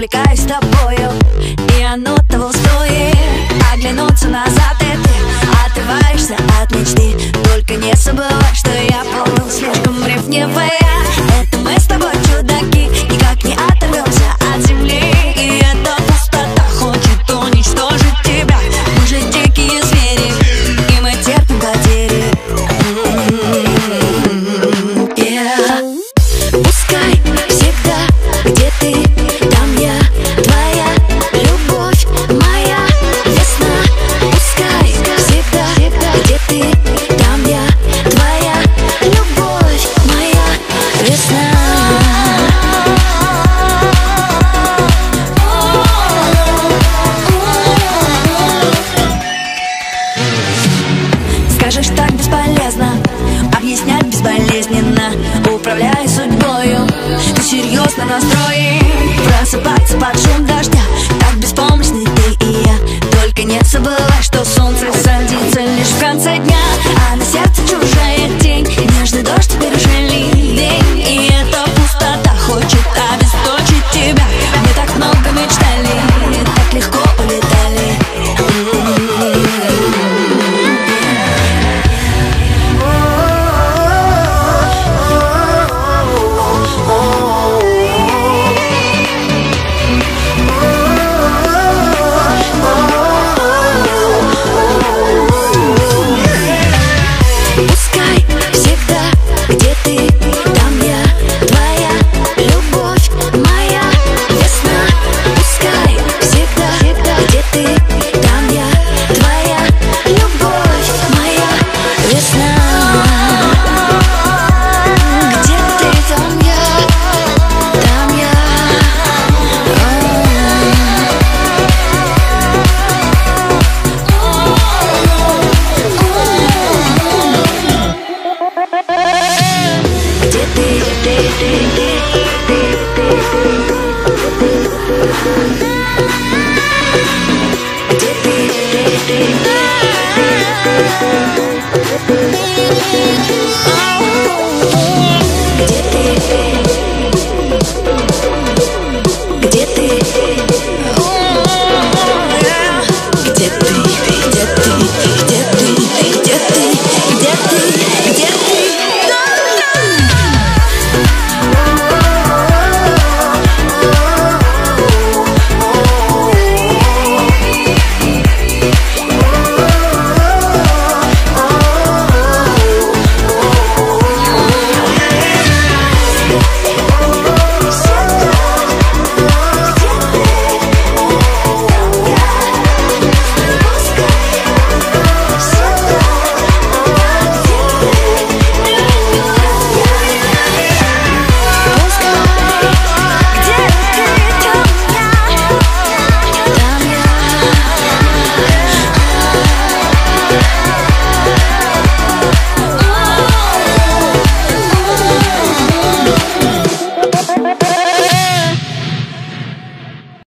увлекаюсь тобою, и оно того стоит. Оглянуться назад, и ты отрываешься от мечты. Только не забывай, что я был слишком ревнивая. Это мы с тобой чудаки, никак не оторвемся от земли. И эта пустота хочет уничтожить тебя. Мы же дикие звери, и мы терпим потери. Пускай всегда, где ты, там я, твоя любовь, моя весна. Пускай всегда, где ты, там я, твоя любовь, моя весна. Скажешь, так бесполезно объяснять безболезненно, управляя судьбою. Ты серьезно настроен просыпаться под шум дождя. Так беспомощны ты и я. Только не забывай, что солнце садится лишь в конце дня, а на сердце чужая тень. Нежный дождь теперь уже ливень. И эта пустота хочет обесточить тебя. Мы так много мечтали, так легко улетали. Пускай всегда, где ты, там я, твоя любовь, моя весна. Пускай всегда, где ты, там я, твоя любовь, моя весна. Где ты, там я, там я. Где ты?